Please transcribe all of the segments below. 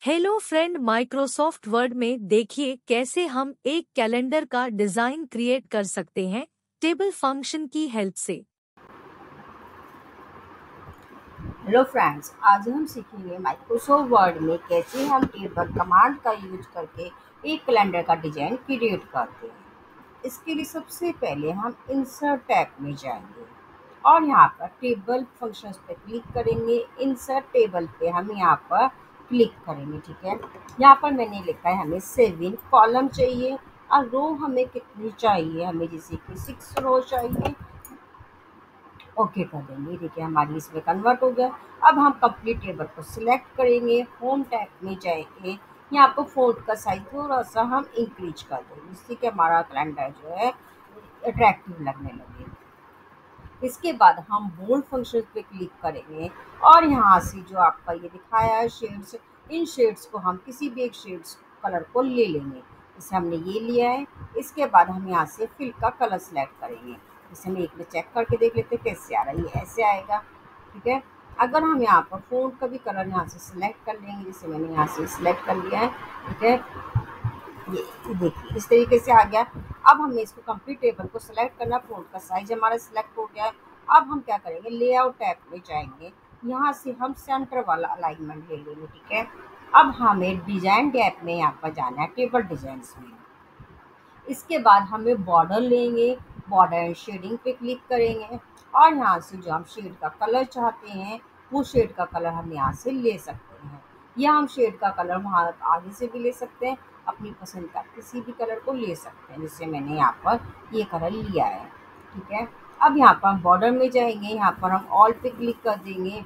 Hello friend, Microsoft word में देखिए कैसे हम एक कैलेंडर का डिजाइन क्रिएट कर सकते हैं टेबल फंक्शन की हेल्प से। हेलो फ्रेंड्स, आज हम सीखेंगे माइक्रोसॉफ्ट वर्ड में कैसे हम टेबल कमांड का यूज करके एक कैलेंडर का डिजाइन क्रिएट करते हैं। इसके लिए सबसे पहले हम इंसर्ट टैब में जाएंगे और यहाँ पर टेबल फंक्शंस पे क्लिक करेंगे। इंसर्ट टेबल पे हम यहाँ पर क्लिक करेंगे। ठीक है, यहाँ पर मैंने लिखा है हमें 7 कॉलम चाहिए और रो हमें कितनी चाहिए, हमें जैसे कि 6 रो चाहिए। ओके कर देंगे। देखिए हमारी इसमें कन्वर्ट हो गया। अब हम कंप्लीट टेबल को सिलेक्ट करेंगे, होम टैब में जाएंगे। यहाँ पर फ़ॉन्ट का साइज थोड़ा सा हम इंक्रीज कर देंगे जिससे कि हमारा कैलेंडर जो है अट्रैक्टिव लगने लगे। इसके बाद हम बोल्ड फंक्शन पे क्लिक करेंगे और यहाँ से जो आपका ये दिखाया है शेड्स, इन शेड्स को हम किसी भी एक शेड्स कलर को ले लेंगे। जैसे हमने ये लिया है। इसके बाद हम यहाँ से फिल का कलर सेलेक्ट करेंगे। जैसे हम एक में चेक करके देख लेते हैं कैसे आ रहा है, ये ऐसे आएगा। ठीक है, अगर हम यहाँ पर फ़ॉन्ट का भी कलर यहाँ से सिलेक्ट कर लेंगे, जैसे मैंने यहाँ से सिलेक्ट कर लिया है। ठीक है, ये देखिए इस तरीके से आ गया। अब हमें इसको कंप्लीट टेबल को सिलेक्ट करना, फ़ॉन्ट का साइज हमारा सिलेक्ट हो गया है। अब हम क्या करेंगे, लेआउट टैब में जाएंगे। यहाँ से हम सेंटर वाला अलाइनमेंट ले लेंगे। ठीक है, अब हमें डिजाइन टैब में यहाँ पर जाना है, टेबल डिजाइन्स में। इसके बाद हमें बॉर्डर लेंगे, बॉर्डर एंड शेडिंग पे क्लिक करेंगे और यहाँ से जो हम शेड का कलर चाहते हैं वो शेड का कलर हम यहाँ से ले सकते हैं, या हम शेड का कलर वहाँ आगे से भी ले सकते हैं, अपनी पसंद का किसी भी कलर को ले सकते हैं। जैसे मैंने यहाँ पर ये कलर लिया है। ठीक है, अब यहाँ पर हम बॉर्डर में जाएंगे, यहाँ पर हम ऑल पे क्लिक कर देंगे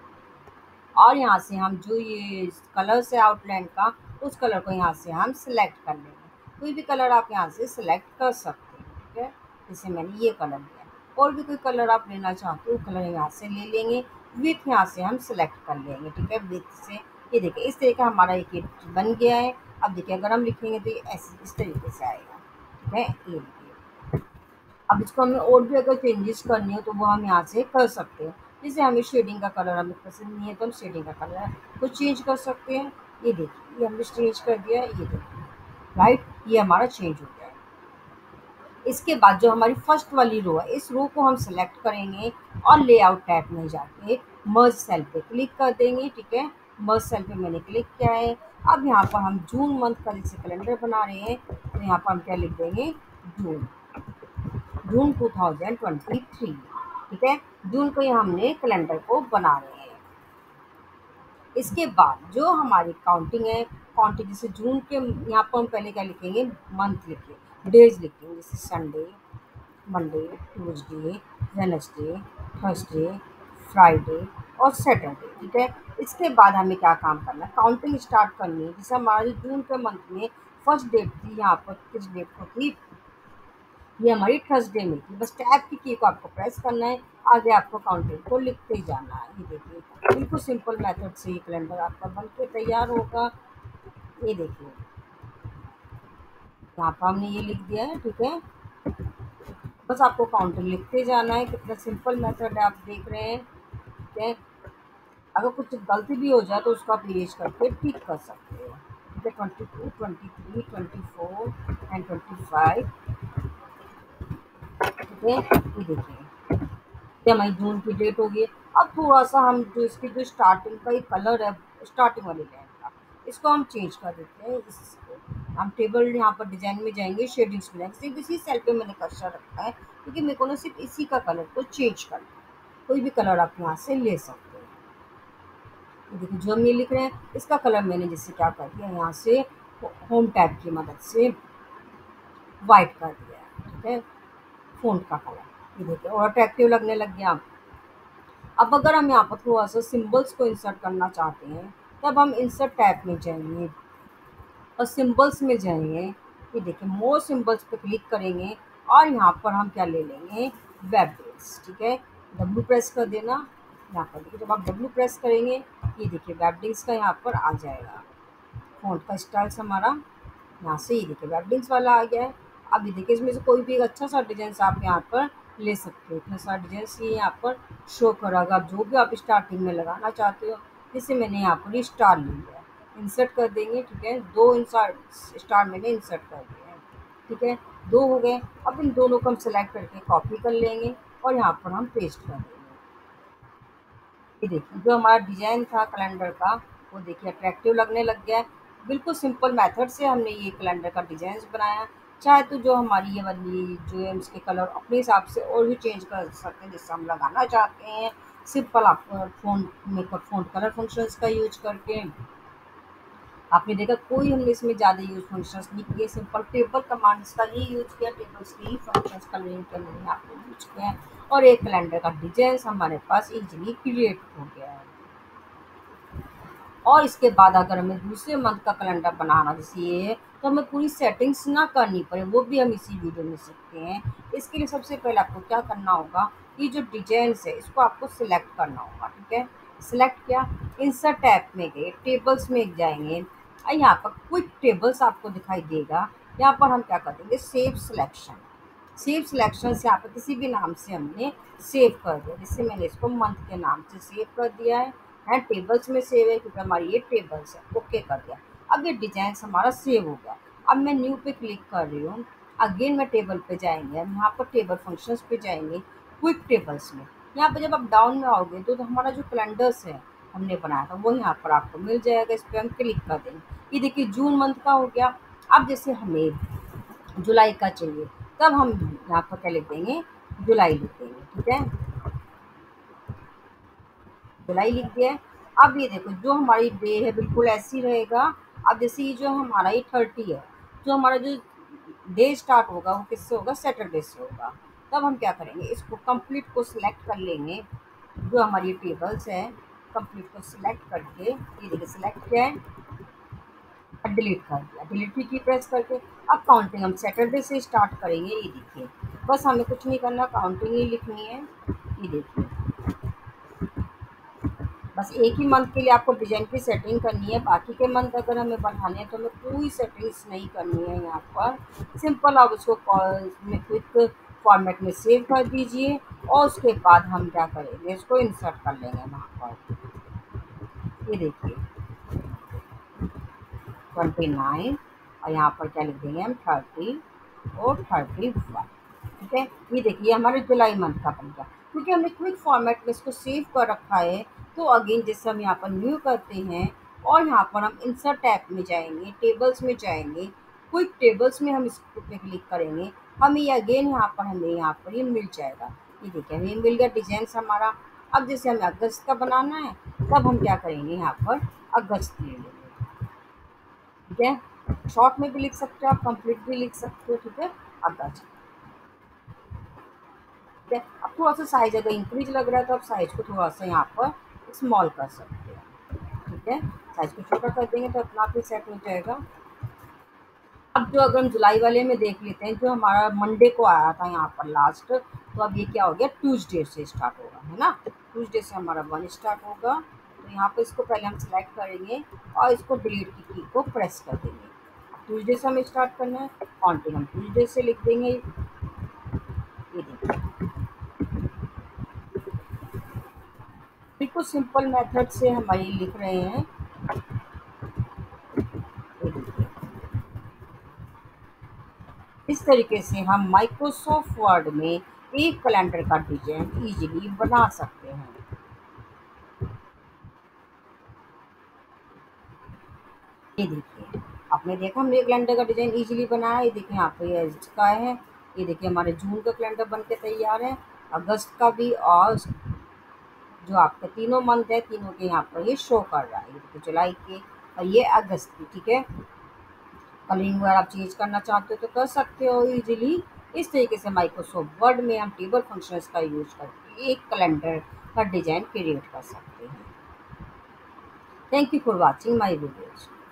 और यहाँ से हम जो ये कलर से आउटलाइन का, उस कलर को यहाँ से हम सिलेक्ट कर लेंगे। कोई भी कलर आप यहाँ से सिलेक्ट कर सकते हैं। ठीक है, जैसे मैंने ये कलर लिया। और भी कोई कलर आप लेना चाहते हो कलर यहाँ से ले लेंगे। विथ यहाँ से हम सिलेक्ट कर लेंगे। ठीक है, विथ से ये देखिए इस तरीके का हमारा एक बन गया है। अब देखिए अगर हम लिखेंगे तो ये ऐसे इस तरीके से आएगा। ठीक है, ये देखिए। अब इसको हमें और भी अगर चेंजेस करनी हो तो वो हम यहाँ से कर सकते हैं। जैसे हमें शेडिंग का कलर हमें पसंद नहीं है तो हम शेडिंग का कलर को चेंज कर सकते हैं। ये देखिए ये हमने चेंज कर दिया है, ये देखिए राइट, ये हमारा चेंज हो गया है। इसके बाद जो हमारी फर्स्ट वाली रो है, इस रो को हम सेलेक्ट करेंगे और लेआउट टैब में जाके मर्ज सेल पे क्लिक कर देंगे। ठीक है, मर्ज सेल पे मैंने क्लिक किया है। अब यहाँ पर हम जून मंथ का जैसे कैलेंडर बना रहे हैं तो यहाँ पर हम क्या लिख देंगे, जून, जून 2023। ठीक है, जून को ही हमने कैलेंडर को बना रहे हैं। इसके बाद जो हमारी काउंटिंग है, काउंटिंग जैसे जून के यहाँ पर हम पहले क्या लिखेंगे, मंथ लिखेंगे, डेज लिखेंगे, जैसे Sunday, Monday, Tuesday, Wednesday, Thursday, Friday और सैटरडे। ठीक है, इसके बाद हमें क्या काम करना है, काउंटिंग स्टार्ट करनी है। जैसे हमारी जून के मंथ में फर्स्ट डेट थी, यहाँ पर किस डेट को थी, ये हमारी थर्सडे में थी। बस टैब की को आपको प्रेस करना है, आगे आपको काउंटिंग को लिखते ही जाना है। ये देखिए बिल्कुल सिंपल मेथड से ये कैलेंडर आपका बन के तैयार होगा। ये देखिए यहाँ पर हमने ये लिख दिया है। ठीक है, बस आपको काउंटिंग लिखते जाना है। कितना सिंपल मेथड है, आप देख रहे हैं। ठीक है, अगर कुछ गलती भी हो जाए तो उसको आप इरेज करके ठीक कर सकते हैं। ठीक है, 22, 23, 24 एंड 25। ठीक है, ये देखिए ये हमारी जून की डेट होगी। अब थोड़ा सा हम जो इसकी जो स्टार्टिंग का एक कलर है, स्टार्टिंग वाली लाइन का, इसको हम चेंज कर देते हैं। इसको हम टेबल यहाँ पर डिजाइन में जाएंगे, शेडिंग्स में जाएंगे। सिर्फ इसी सेल पे मैंने कर्सर रखा है क्योंकि मेरे को ना सिर्फ इसी का कलर को चेंज करना है। कोई भी कलर आप यहाँ से ले सकते हैं। ये देखिए जो हम ये लिख रहे हैं इसका कलर मैंने जैसे क्या कर दिया, यहाँ से होम टैब की मदद से वाइट कर दिया है। ठीक है, फ़ॉन्ट का कलर ये देखिए और अट्रैक्टिव लगने लग गया। अब अगर हम यहाँ पर थोड़ा सा सिंबल्स को इंसर्ट करना चाहते हैं तब हम इंसर्ट टैब में जाएंगे और सिंबल्स में जाएंगे। ये देखिए मोर सिंबल्स पे क्लिक करेंगे और यहाँ पर हम क्या ले लेंगे, वेब डेट्स। ठीक है, डब्ल्यू प्रेस कर देना। यहाँ पर देखिए जब आप डब्ल्यू प्रेस करेंगे ये देखिए वेब डेट्स का यहाँ पर आ जाएगा। फ़ॉन्ट का स्टाइल्स हमारा यहाँ से ये देखिए वेबडिंग्स वाला आ गया है। अब ये देखिए इसमें से कोई भी एक अच्छा सा डिजाइन आप यहाँ पर ले सकते हो। इतना सारा डिजाइन ये यहाँ पर शो करेगा, जो भी आप स्टार्टिंग में लगाना चाहते हो। जैसे मैंने यहाँ पर स्टार ले लिया है, इंसर्ट कर देंगे। ठीक है, 2 इंसर्ट स्टार मैंने इंसर्ट कर दिए हैं। ठीक है, 2 हो गए। अब इन दोनों को हम सेलेक्ट करके कॉपी कर लेंगे और यहाँ पर हम पेस्ट कर देंगे। ये देखिए जो हमारा डिजाइन था कैलेंडर का, वो देखिए अट्रैक्टिव लगने लग गया है। बिल्कुल सिंपल मेथड से हमने ये कैलेंडर का डिजाइन बनाया। चाहे तो जो हमारी ये वाली जो है इसके कलर अपने हिसाब से और भी चेंज कर सकते हैं, जिससे हम लगाना चाहते हैं। सिंपल आप font maker font colour functions का यूज करके आपने देखा कोई हमने इसमें ज़्यादा यूज फंक्शंस नहीं किए, सिंपल टेबल कमांड्स का ही यूज किया, टेबल्स के ही फंक्शंस कलरिंग के लिए आपने यूज किया है और एक कैलेंडर का डिजाइन हमारे पास इजीली क्रिएट हो गया है। और इसके बाद अगर हमें दूसरे मंथ का कैलेंडर बनाना जैसे ये है, तो हमें पूरी सेटिंग्स ना करनी पड़े, वो भी हम इसी वीडियो में सीखते हैं। इसके लिए सबसे पहले आपको क्या करना होगा, ये जो डिजाइन्स है इसको आपको सिलेक्ट करना होगा। ठीक है, सिलेक्ट किया, इंसर्ट टैब में गए, टेबल्स में जाएंगे और यहाँ पर क्विक टेबल्स आपको दिखाई देगा। यहाँ पर हम क्या कर देंगे, सेव सिलेक्शन। सेव सिलेक्शन से यहाँ पर किसी भी नाम से हमने सेव कर दिया, जैसे मैंने इसको मंथ के नाम से सेव कर दिया है। टेबल्स में सेव है क्योंकि हमारी ये टेबल्स है। ओके कर दिया। अब ये डिजाइन हमारा सेव हो गया। अब मैं न्यू पे क्लिक कर रही हूँ। अगेन मैं टेबल पे जाएंगे, हम यहाँ पर टेबल फंक्शंस पे जाएंगे, क्विक टेबल्स में। यहाँ पर जब आप डाउन में आओगे तो हमारा जो कैलेंडर्स है हमने बनाया था वो यहाँ पर आपको मिल जाएगा। इस पर हम क्लिक कर देंगे। ये देखिए जून मंथ का हो गया। अब जैसे हमें जुलाई का चाहिए, तब हम यहाँ पर क्या लिख देंगे, जुलाई लिख देंगे। ठीक है, जुलाई लिख दिया है। अब ये देखो जो हमारी डे है बिल्कुल ऐसी रहेगा। अब जैसे ये जो हमारा ये 30 है, जो हमारा जो डे स्टार्ट होगा वो किससे होगा, सैटरडे से होगा। तब हम क्या करेंगे, इसको कंप्लीट को सिलेक्ट कर लेंगे। जो हमारी टेबल्स है कंप्लीट को सिलेक्ट करके ये देखिए सिलेक्ट किया है और डिलीट कर दिया, डिलीट की प्रेस करके। अब काउंटिंग हम सैटरडे से स्टार्ट करेंगे। ये देखिए बस हमें कुछ नहीं करना, काउंटिंग ही लिखनी है। ये देखिए बस एक ही मंथ के लिए आपको डिजाइन की सेटिंग करनी है, बाकी के मंथ अगर हमें बढ़ाने हैं तो हमें कोई सेटिंग्स नहीं करनी है। यहाँ पर सिंपल आप उसको क्विक फॉर्मेट में सेव कर दीजिए और उसके बाद हम क्या करेंगे, इसको इंसर्ट कर लेंगे वहाँ पर। ये देखिए 29 और यहाँ पर क्या लिख देंगे हम 30 और 31। ठीक है, ये देखिए हमारे जुलाई मंथ का बन गया। क्योंकि हमने क्विक फॉर्मेट में इसको सेव कर रखा है, तो अगेन जैसे हम यहाँ पर न्यू करते हैं और यहाँ पर हम इंसर्ट टैब में जाएंगे, टेबल्स में जाएंगे, क्विक टेबल्स में हम इसको पे क्लिक करेंगे, हमें ये अगेन यहाँ पर ये मिल जाएगा। ये देखिए हमें मिल गया डिजाइन हमारा। अब जैसे हमें अगस्त का बनाना है, तब हम क्या करेंगे, यहाँ पर अगस्त ले लेंगे। ठीक है, शॉर्ट में भी लिख सकते हो आप, कंप्लीट भी लिख सकते हो। ठीक है, अगस्त। ठीक है, अब थोड़ा सा साइज अगर इंक्रीज लग रहा है तो आप साइज को थोड़ा सा यहाँ पर स्मॉल कर सकते हैं। ठीक है, साइज को छोटा कर देंगे तो अपना आप ही सेट हो जाएगा। अब जो अगर हम जुलाई वाले में देख लेते हैं, जो हमारा मंडे को आया था यहाँ पर लास्ट, तो अब ये क्या हो गया, ट्यूसडे से स्टार्ट होगा, है ना। ट्यूसडे से हमारा 1 स्टार्ट होगा। तो यहाँ पर इसको पहले हम सिलेक्ट करेंगे और इसको डिलीट की को प्रेस कर देंगे। ट्यूसडे से हमें स्टार्ट करना है, काउंटिंग हम ट्यूसडे से लिख देंगे। ये देखिए बिल्कुल सिंपल मेथड से हम ये लिख रहे हैं। ये देखिए इस तरीके से हम माइक्रोसॉफ्ट वर्ड में एक कैलेंडर का डिजाइन इजीली बना सकते हैं। ये देखिए आपने देखा हमने कैलेंडर का डिजाइन इजीली बनाया। ये देखिए यहाँ पे ये इसका है। ये देखिए हमारे जून का कैलेंडर बन के तैयार है, अगस्त का भी, और जो आपके तीनों मंथ है तीनों के यहाँ पर ये शो कर रहा है। ये देखिए जुलाई के और ये अगस्त की। ठीक है, कलरिंग वगैरह आप चेंज करना चाहते हो तो कर सकते हो इजीली। इस तरीके से माइक्रोसॉफ्ट वर्ड में हम टेबल फंक्शंस का यूज करके एक कैलेंडर का डिजाइन क्रिएट कर सकते हैं। Thank you for watching my videos.